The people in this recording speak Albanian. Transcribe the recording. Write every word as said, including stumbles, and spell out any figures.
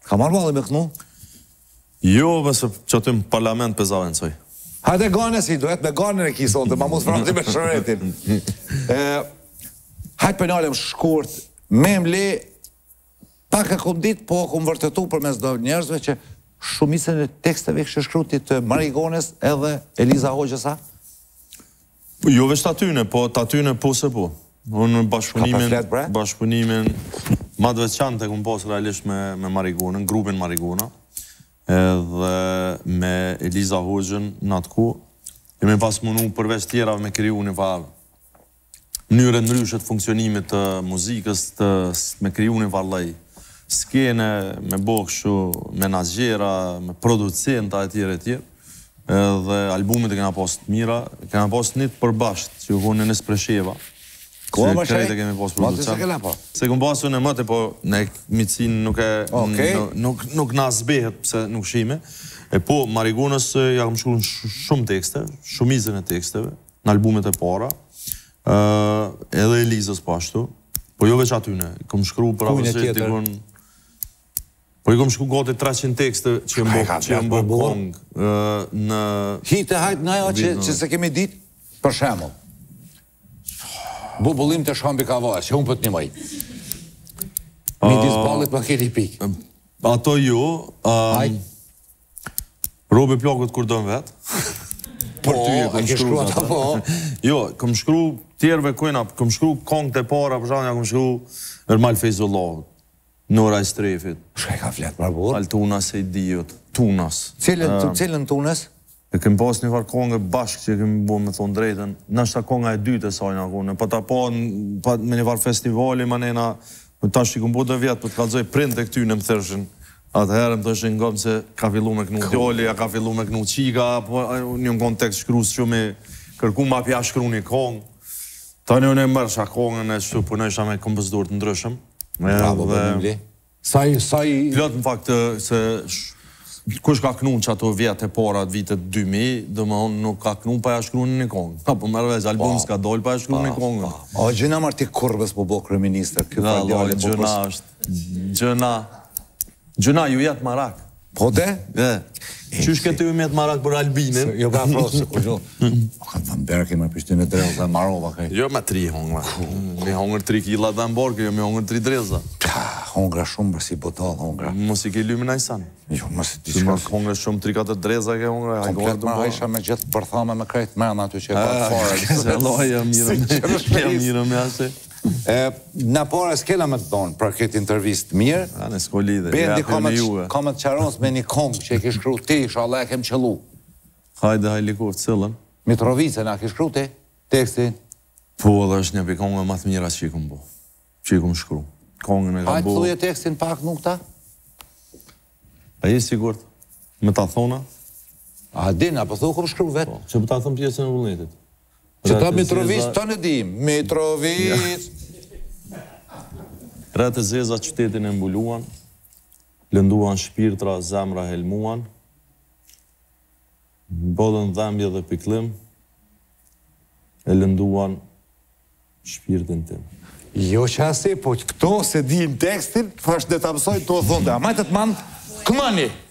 Ka marrë balli me kënu? Jo, mëse që aty në parlament për zavën coj. Hajde gane si duhet, me gane e kisote, ma mos frati me shëretin. Hajde penalem shkurt, me mle, pak e kom dit, po kom vërtetu për mes do njerëzve që shumicën e teksteve kështë shkrutit të Marigones edhe Eliza Hoxhësa? Jo veç të atyne, po të atyne po se po. Unë bashkëpunimin, bashkëpunimin ma të veçante kom posë realisht me, me Marigonën, grupin Marigona, edhe me Eliza Hoxhën në atë ku, jemi pas munu përveç tjera me kriju një farë mënyrë ndryshe të funksionimit të muzikës, të, me kriju një farë lej skene, me bokëshu, menazgjera, me producenta e tjere e tjere, edhe albumit e kena post mira, kena post një të përbasht, që u konë në Nespresheva. Koha më shaj? Mati se kena po? Se këmë basu në mëte, po në mitësin nuk e... Nuk në zbehet pëse nuk shime. E po, Marigonës ja kam shkru në shumë tekste, shumizën e teksteve, në albumet e para, edhe Elizës pashtu, po jo veç atyne, këmë shkru për avësit të konë... Po i kom shku gati treqind tekste që jë mbo kongë në... Hite hajtë në ajo që se kemi dit, për shemull. Bubullim të shambi ka vaj, që unë pët një maj. Midis balit më keri pikë. Ato jo... Robi plakët kur dojnë vetë. Për ty e kom shkru ata po. Jo, kom shkru tjerve kujna, kom shkru kongët e para, për shanja kom shkru Ermal Fejzullahu. Nora i Strefit. Shka ka fletë marbur? Altunas e i Diot. Tunas. Cilën Tunas? E kem pas një farë kongë bashkë që kemi bo me thonë drejten. Nështë ta konga e dytë e sajnë akone. Pa ta pa me një farë festivali, ma nena, ta shqy këm bo dhe vjetë, për të kalzoj print e këty në më thërshin. Atëherë më të është në gëmë se ka fillu me kënu djoli, ka fillu me kënu qika, një në kontekst shkrus që me kërku ma pja shkru një kongë. Ta një në e mërë shak kongën e që punojsha me kompozdur të ndryshëm. Bravo, bënimli. Saj, saj... Plot në fakt se kush ka knun që ato vjetë e para të vitet dy mijë, dhe më honë nuk ka knun pa ja shkru në një kongë. Po mërë vez, album s'ka dollë pa ja shkru në një kongë. O, gjëna marti Kurbës po bo kryeministër, kjo fa djali po gjëna është, gjëna, gjëna ju jetë marak. Po de? Dhe, qysh këtë ju jetë marak për Albinin? Jo ka frosë, ku gjo. O, ka të mberke me pishtin e dreza, marova kaj. Jo me tri hongra. Me hongër tri kila dhe mborke, jo me hongër tri dreza. Hongra shumë bërë si botal, hongra. Mos i ke lymi na i sanë. Jo, mos i t'i shka. Hongra shumë tri katër dreza ke hongra. Komplet ma hajsha me gjithë përthame me krejt mena aty që e pa fare. Se loj, jam mirëm e ashe. Në pare s'kela me të donë për këtë intervist mirë. A, në s'ko lidhe. Bendi ka me të qarons me një kongë që e ke shkru ti, shala e kem qëllu. Hajde, hajde likur, cëllën. Mitrovice, na ke shkru ti, tekstin? Po, dhe është një për kongë më të mira që i këmë bo. Që i këmë shkru. Kongën e ka bo. Hajde, thuje tekstin pak nuk ta? A je sigurt? Me ta thona? A din, apo thu këmë shkru vetë? Që për ta thëmë pjesën e vullnetit. Që ta Mitrovic të në dim. Mitrovic! Rete zeza qytetin e mbuluan, lënduan shpirtra, zemra helmuan, bodën dhembje dhe piklim, e lënduan shpirtin tim. Jo që asi, po këto se dim tekstin, fash dhe të mësoj të o thonde. A majtë të manë, këmani!